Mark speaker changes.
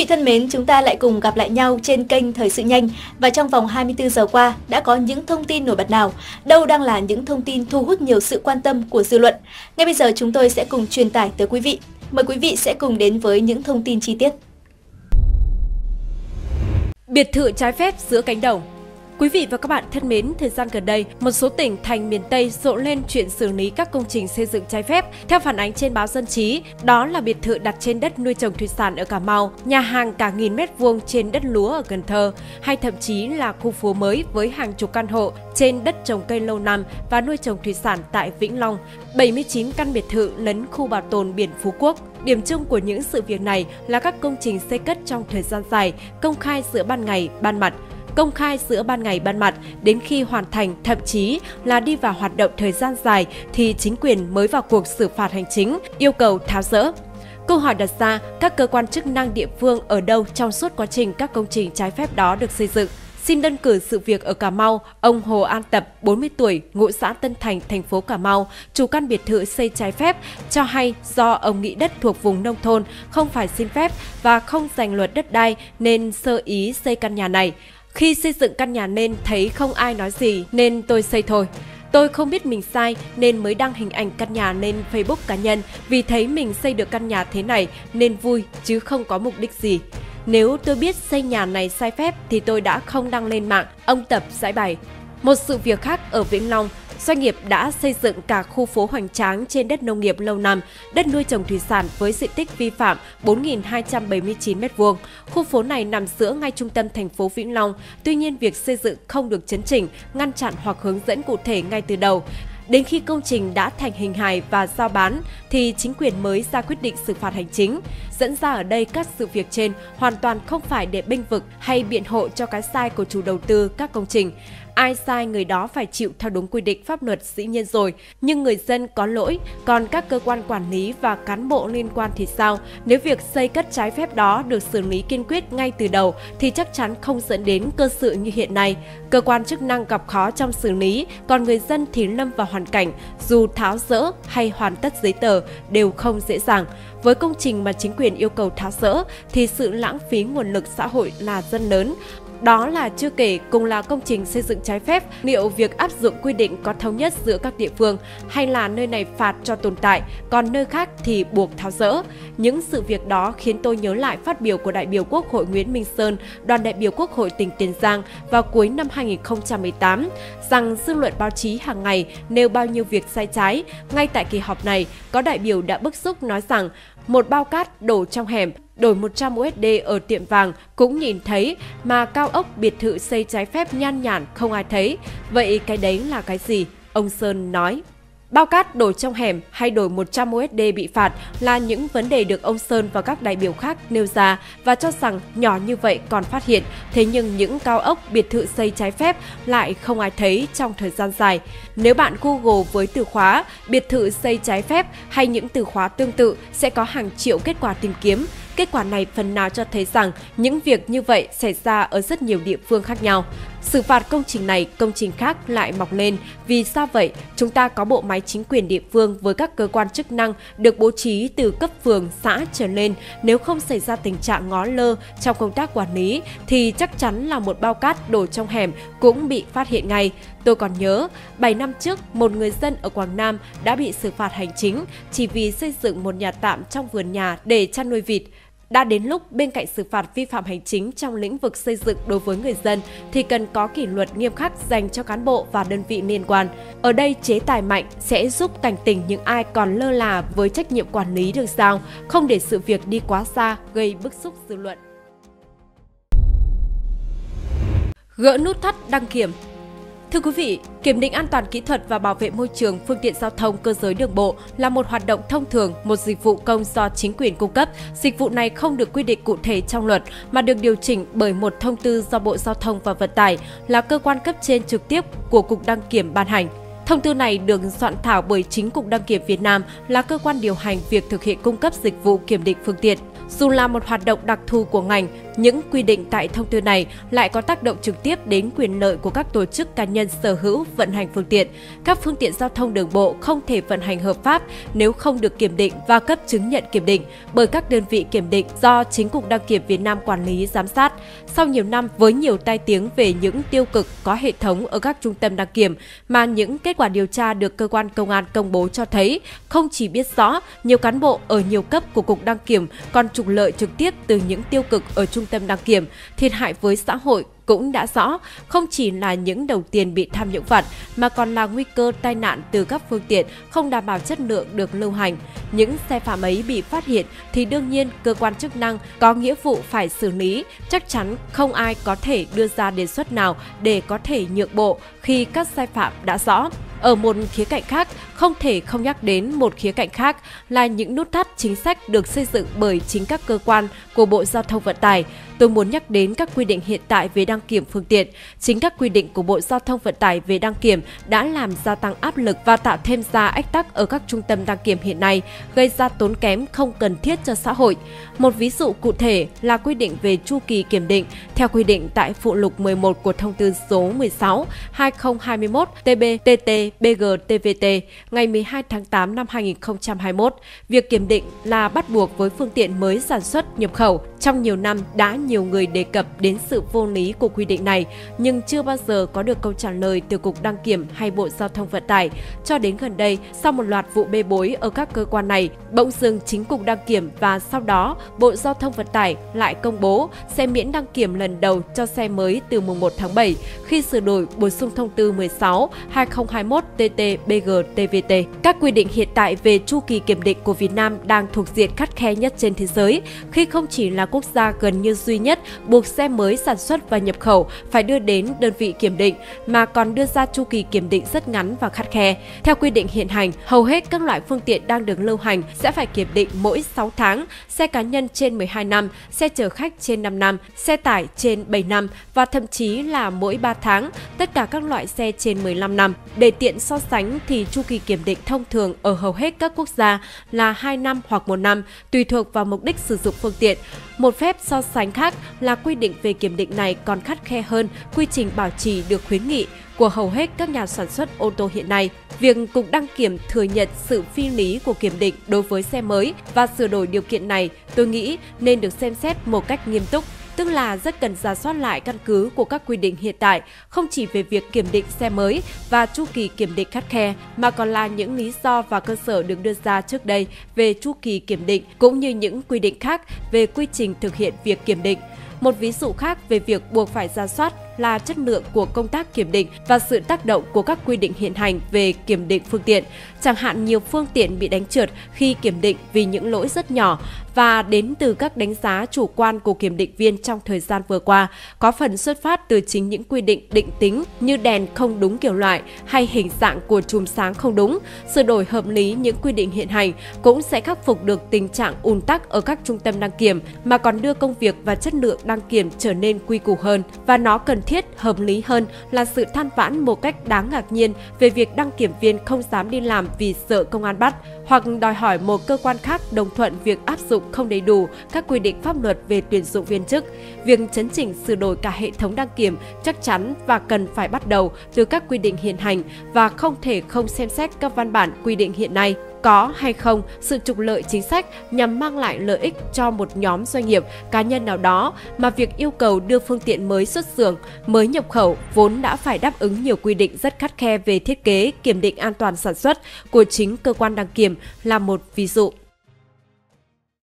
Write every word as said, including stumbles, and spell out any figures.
Speaker 1: vị thân mến, chúng ta lại cùng gặp lại nhau trên kênh Thời sự nhanh và trong vòng hai mươi tư giờ qua đã có những thông tin nổi bật nào, đâu đang là những thông tin thu hút nhiều sự quan tâm của dư luận. Ngay bây giờ chúng tôi sẽ cùng truyền tải tới quý vị. Mời quý vị sẽ cùng đến với những thông tin chi tiết.
Speaker 2: Biệt thự trái phép giữa cánh đồng. Quý vị và các bạn thân mến, thời gian gần đây, một số tỉnh thành miền Tây rộ lên chuyện xử lý các công trình xây dựng trái phép. Theo phản ánh trên báo Dân trí, đó là biệt thự đặt trên đất nuôi trồng thủy sản ở Cà Mau, nhà hàng cả nghìn mét vuông trên đất lúa ở Cần Thơ, hay thậm chí là khu phố mới với hàng chục căn hộ trên đất trồng cây lâu năm và nuôi trồng thủy sản tại Vĩnh Long, bảy mươi chín căn biệt thự lấn khu bảo tồn biển Phú Quốc. Điểm chung của những sự việc này là các công trình xây cất trong thời gian dài, công khai giữa ban ngày, ban mặt. Công khai giữa ban ngày ban mặt đến khi hoàn thành, thậm chí là đi vào hoạt động thời gian dài thì chính quyền mới vào cuộc xử phạt hành chính, yêu cầu tháo dỡ. Câu hỏi đặt ra, các cơ quan chức năng địa phương ở đâu trong suốt quá trình các công trình trái phép đó được xây dựng? Xin đơn cử sự việc ở Cà Mau, ông Hồ An Tập, bốn mươi tuổi, ngụ xã Tân Thành, thành phố Cà Mau, chủ căn biệt thự xây trái phép, cho hay do ông nghĩ đất thuộc vùng nông thôn, không phải xin phép và không giành luật đất đai nên sơ ý xây căn nhà này. Khi xây dựng căn nhà nên thấy không ai nói gì nên tôi xây thôi. Tôi không biết mình sai nên mới đăng hình ảnh căn nhà lên Facebook cá nhân vì thấy mình xây được căn nhà thế này nên vui chứ không có mục đích gì. Nếu tôi biết xây nhà này sai phép thì tôi đã không đăng lên mạng, ông Tập giải bày. Một sự việc khác ở Vĩnh Long, doanh nghiệp đã xây dựng cả khu phố hoành tráng trên đất nông nghiệp lâu năm, đất nuôi trồng thủy sản với diện tích vi phạm bốn nghìn hai trăm bảy mươi chín mét vuông. Khu phố này nằm giữa ngay trung tâm thành phố Vĩnh Long, tuy nhiên việc xây dựng không được chấn chỉnh, ngăn chặn hoặc hướng dẫn cụ thể ngay từ đầu. Đến khi công trình đã thành hình hài và giao bán thì chính quyền mới ra quyết định xử phạt hành chính. Dẫn ra ở đây các sự việc trên hoàn toàn không phải để bênh vực hay biện hộ cho cái sai của chủ đầu tư các công trình. Ai sai người đó phải chịu theo đúng quy định pháp luật dĩ nhiên rồi, nhưng người dân có lỗi, còn các cơ quan quản lý và cán bộ liên quan thì sao? Nếu việc xây cất trái phép đó được xử lý kiên quyết ngay từ đầu thì chắc chắn không dẫn đến cơ sự như hiện nay. Cơ quan chức năng gặp khó trong xử lý, còn người dân thì lâm vào hoàn cảnh dù tháo dỡ hay hoàn tất giấy tờ đều không dễ dàng. Với công trình mà chính quyền yêu cầu tháo dỡ thì sự lãng phí nguồn lực xã hội là rất lớn. Đó là chưa kể cùng là công trình xây dựng trái phép, liệu việc áp dụng quy định có thống nhất giữa các địa phương hay là nơi này phạt cho tồn tại, còn nơi khác thì buộc tháo dỡ. Những sự việc đó khiến tôi nhớ lại phát biểu của đại biểu Quốc hội Nguyễn Minh Sơn, đoàn đại biểu Quốc hội tỉnh Tiền Giang vào cuối năm hai nghìn không trăm mười tám, rằng dư luận báo chí hàng ngày nêu bao nhiêu việc sai trái. Ngay tại kỳ họp này, có đại biểu đã bức xúc nói rằng một bao cát đổ trong hẻm, đổi một trăm đô la ở tiệm vàng cũng nhìn thấy, mà cao ốc biệt thự xây trái phép nhan nhản không ai thấy. Vậy cái đấy là cái gì? Ông Sơn nói. Bao cát đổi trong hẻm hay đổi một trăm đô la bị phạt là những vấn đề được ông Sơn và các đại biểu khác nêu ra và cho rằng nhỏ như vậy còn phát hiện, thế nhưng những cao ốc biệt thự xây trái phép lại không ai thấy trong thời gian dài. Nếu bạn Google với từ khóa biệt thự xây trái phép hay những từ khóa tương tự sẽ có hàng triệu kết quả tìm kiếm. Kết quả này phần nào cho thấy rằng những việc như vậy xảy ra ở rất nhiều địa phương khác nhau. Xử phạt công trình này, công trình khác lại mọc lên. Vì sao vậy? Chúng ta có bộ máy chính quyền địa phương với các cơ quan chức năng được bố trí từ cấp phường, xã trở lên. Nếu không xảy ra tình trạng ngó lơ trong công tác quản lý thì chắc chắn là một bao cát đổ trong hẻm cũng bị phát hiện ngay. Tôi còn nhớ, bảy năm trước, một người dân ở Quảng Nam đã bị xử phạt hành chính chỉ vì xây dựng một nhà tạm trong vườn nhà để chăn nuôi vịt. Đã đến lúc bên cạnh xử phạt vi phạm hành chính trong lĩnh vực xây dựng đối với người dân thì cần có kỷ luật nghiêm khắc dành cho cán bộ và đơn vị liên quan. Ở đây chế tài mạnh sẽ giúp cảnh tỉnh những ai còn lơ là với trách nhiệm quản lý được giao, không để sự việc đi quá xa gây bức xúc dư luận. Gỡ nút thắt đăng kiểm. Thưa quý vị, kiểm định an toàn kỹ thuật và bảo vệ môi trường phương tiện giao thông cơ giới đường bộ là một hoạt động thông thường, một dịch vụ công do chính quyền cung cấp. Dịch vụ này không được quy định cụ thể trong luật mà được điều chỉnh bởi một thông tư do Bộ Giao thông và Vận tải là cơ quan cấp trên trực tiếp của Cục Đăng kiểm ban hành. Thông tư này được soạn thảo bởi chính Cục Đăng kiểm Việt Nam là cơ quan điều hành việc thực hiện cung cấp dịch vụ kiểm định phương tiện. Dù là một hoạt động đặc thù của ngành, những quy định tại thông tư này lại có tác động trực tiếp đến quyền lợi của các tổ chức cá nhân sở hữu vận hành phương tiện. Các phương tiện giao thông đường bộ không thể vận hành hợp pháp nếu không được kiểm định và cấp chứng nhận kiểm định bởi các đơn vị kiểm định do chính Cục Đăng kiểm Việt Nam quản lý giám sát. Sau nhiều năm với nhiều tai tiếng về những tiêu cực có hệ thống ở các trung tâm đăng kiểm mà những kết quả điều tra được cơ quan công an công bố cho thấy, không chỉ biết rõ, nhiều cán bộ ở nhiều cấp của Cục Đăng kiểm còn trục lợi trực tiếp từ những tiêu cực ở trung tâm đăng kiểm, thiệt hại với xã hội cũng đã rõ, không chỉ là những đồng tiền bị tham nhũng vặt mà còn là nguy cơ tai nạn từ các phương tiện không đảm bảo chất lượng được lưu hành. Những sai phạm ấy bị phát hiện thì đương nhiên cơ quan chức năng có nghĩa vụ phải xử lý, chắc chắn không ai có thể đưa ra đề xuất nào để có thể nhượng bộ khi các sai phạm đã rõ. Ở một khía cạnh khác, không thể không nhắc đến một khía cạnh khác là những nút thắt chính sách được xây dựng bởi chính các cơ quan của Bộ Giao thông Vận tải. Tôi muốn nhắc đến các quy định hiện tại về đăng kiểm phương tiện. Chính các quy định của Bộ Giao thông Vận tải về đăng kiểm đã làm gia tăng áp lực và tạo thêm ra ách tắc ở các trung tâm đăng kiểm hiện nay, gây ra tốn kém không cần thiết cho xã hội. Một ví dụ cụ thể là quy định về chu kỳ kiểm định. Theo quy định tại phụ lục mười một của thông tư số mười sáu trên hai nghìn không trăm hai mươi mốt T B T T B G T V T ngày mười hai tháng tám năm hai nghìn không trăm hai mươi mốt, việc kiểm định là bắt buộc với phương tiện mới sản xuất nhập khẩu. Trong nhiều năm đã nhiều người đề cập đến sự vô lý của quy định này, nhưng chưa bao giờ có được câu trả lời từ Cục Đăng kiểm hay Bộ Giao thông Vận tải. Cho đến gần đây, sau một loạt vụ bê bối ở các cơ quan này, bỗng dưng chính Cục Đăng kiểm và sau đó Bộ Giao thông Vận tải lại công bố sẽ miễn đăng kiểm lần đầu cho xe mới từ mùng một tháng bảy khi sửa đổi bổ sung thông tư mười sáu trên hai nghìn không trăm hai mươi mốt T T B G T V T. Các quy định hiện tại về chu kỳ kiểm định của Việt Nam đang thuộc diện khắt khe nhất trên thế giới, khi không chỉ là quốc gia gần như duy nhất buộc xe mới sản xuất và nhập khẩu phải đưa đến đơn vị kiểm định, mà còn đưa ra chu kỳ kiểm định rất ngắn và khắt khe. Theo quy định hiện hành, hầu hết các loại phương tiện đang được lưu hành sẽ phải kiểm định mỗi sáu tháng, xe cá nhân trên mười hai năm, xe chở khách trên năm năm, xe tải trên bảy năm và thậm chí là mỗi ba tháng, tất cả các loại xe trên mười lăm năm. Để tiện so sánh thì chu kỳ kiểm định thông thường ở hầu hết các quốc gia là hai năm hoặc một năm, tùy thuộc vào mục đích sử dụng phương tiện. Một phép so sánh khác là quy định về kiểm định này còn khắt khe hơn quy trình bảo trì được khuyến nghị của hầu hết các nhà sản xuất ô tô hiện nay. Việc Cục Đăng kiểm thừa nhận sự phi lý của kiểm định đối với xe mới và sửa đổi điều kiện này, tôi nghĩ nên được xem xét một cách nghiêm túc. Tức là rất cần rà soát lại căn cứ của các quy định hiện tại, không chỉ về việc kiểm định xe mới và chu kỳ kiểm định khắt khe, mà còn là những lý do và cơ sở được đưa ra trước đây về chu kỳ kiểm định, cũng như những quy định khác về quy trình thực hiện việc kiểm định. Một ví dụ khác về việc buộc phải rà soát là chất lượng của công tác kiểm định và sự tác động của các quy định hiện hành về kiểm định phương tiện. Chẳng hạn nhiều phương tiện bị đánh trượt khi kiểm định vì những lỗi rất nhỏ và đến từ các đánh giá chủ quan của kiểm định viên trong thời gian vừa qua, có phần xuất phát từ chính những quy định định tính như đèn không đúng kiểu loại hay hình dạng của chùm sáng không đúng. Sửa đổi hợp lý những quy định hiện hành cũng sẽ khắc phục được tình trạng ùn tắc ở các trung tâm đăng kiểm, mà còn đưa công việc và chất lượng đăng kiểm trở nên quy củ hơn. Và nó cần thiết, hợp lý hơn là sự than vãn một cách đáng ngạc nhiên về việc đăng kiểm viên không dám đi làm vì sợ công an bắt, hoặc đòi hỏi một cơ quan khác đồng thuận việc áp dụng không đầy đủ các quy định pháp luật về tuyển dụng viên chức. Việc chấn chỉnh sửa đổi cả hệ thống đăng kiểm chắc chắn và cần phải bắt đầu từ các quy định hiện hành và không thể không xem xét các văn bản quy định hiện nay. Có hay không sự trục lợi chính sách nhằm mang lại lợi ích cho một nhóm doanh nghiệp, cá nhân nào đó, mà việc yêu cầu đưa phương tiện mới xuất xưởng, mới nhập khẩu vốn đã phải đáp ứng nhiều quy định rất khắt khe về thiết kế, kiểm định an toàn sản xuất của chính cơ quan đăng kiểm là một ví dụ.